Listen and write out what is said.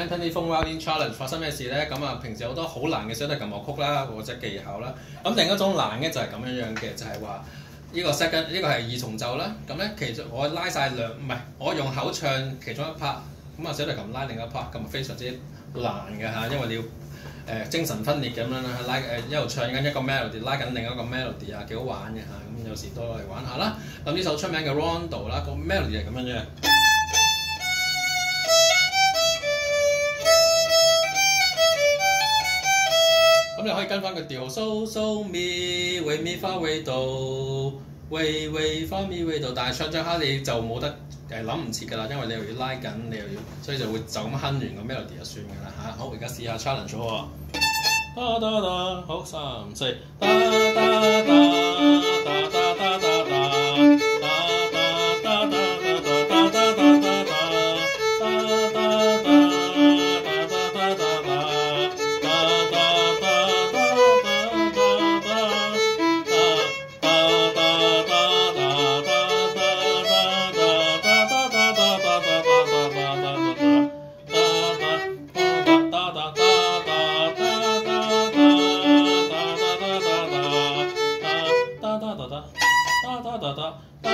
Anthony Fong Violin Challenge 發生咩事咧？咁啊，平時好多好難嘅小提琴樂曲啦，或者技巧啦。咁另一種難嘅就係咁樣嘅，就係話呢個 second 呢個係二重奏啦。咁咧其實我拉晒唔係我用口唱其中一 part， 咁啊小提琴拉另一 part， 咁啊非常之難嘅嚇，因為你要精神分裂咁樣啦，拉一路唱緊一個 melody， 拉緊另一個 melody 啊，幾好玩嘅嚇。咁有時都嚟玩下啦。咁呢首出名嘅 Rondo 啦，個 melody 係咁樣嘅。咁你可以跟翻個調 so so mi re mi fa re do re re fa mi re do， 但係唱唱下你就冇得諗唔切㗎啦，因為你又要拉緊，你又要，所以就會就咁哼完個 melody 就算㗎啦嚇。好，而家試下 challenge 喎。噠噠噠，好3、4，噠噠噠噠噠噠噠噠噠。哒哒哒哒哒哒哒哒哒。